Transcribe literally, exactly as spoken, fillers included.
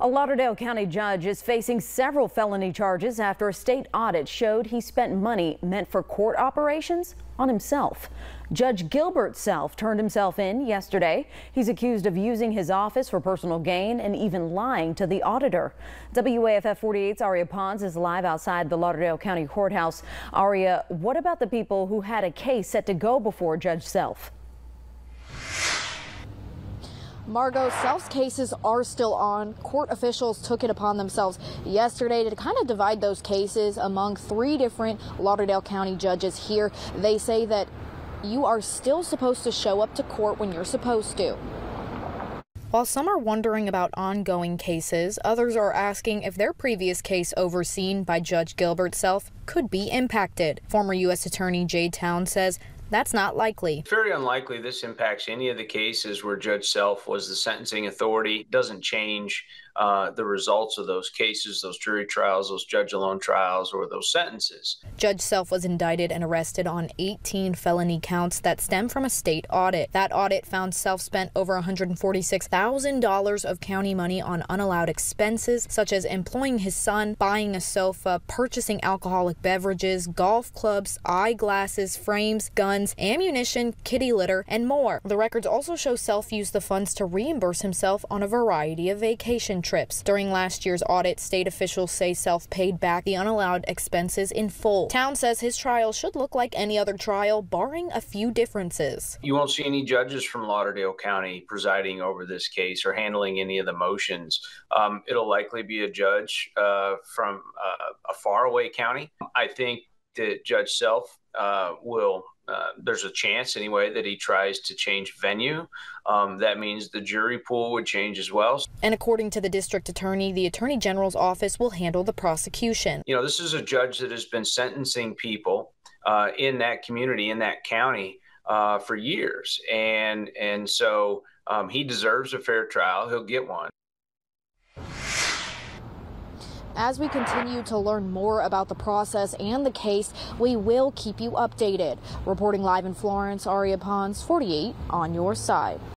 A Lauderdale County judge is facing several felony charges after a state audit showed he spent money meant for court operations on himself. Judge Gilbert Self turned himself in yesterday. He's accused of using his office for personal gain and even lying to the auditor. W A F F forty-eight's Aria Pons is live outside the Lauderdale County Courthouse. Aria, what about the people who had a case set to go before Judge Self? Margot, Self's cases are still on. Court officials took it upon themselves yesterday to kind of divide those cases among three different Lauderdale County judges here. They say that you are still supposed to show up to court when you're supposed to. While some are wondering about ongoing cases, others are asking if their previous case overseen by Judge Gilbert Self could be impacted. Former U S Attorney Jay Town says that's not likely. Very unlikely this impacts any of the cases where Judge Self was the sentencing authority. It doesn't change uh, the results of those cases, those jury trials, those judge-alone trials, or those sentences. Judge Self was indicted and arrested on eighteen felony counts that stem from a state audit. That audit found Self spent over one hundred forty-six thousand dollars of county money on unallowed expenses, such as employing his son, buying a sofa, purchasing alcoholic beverages, golf clubs, eyeglasses, frames, guns, ammunition, kitty litter, and more. The records also show Self used the funds to reimburse himself on a variety of vacation trips. During last year's audit, state officials say Self paid back the unallowed expenses in full. Town says his trial should look like any other trial, barring a few differences. You won't see any judges from Lauderdale County presiding over this case or handling any of the motions. Um, it'll likely be a judge uh, from uh, a faraway county. I think that Judge Self uh, will Uh, there's a chance anyway that he tries to change venue. Um, that means the jury pool would change as well. And according to the district attorney, the attorney general's office will handle the prosecution. You know, this is a judge that has been sentencing people uh, in that community, in that county uh, for years. And, and so um, he deserves a fair trial. He'll get one. As we continue to learn more about the process and the case, we will keep you updated. Reporting live in Florence, Aria Pons, forty-eight on your side.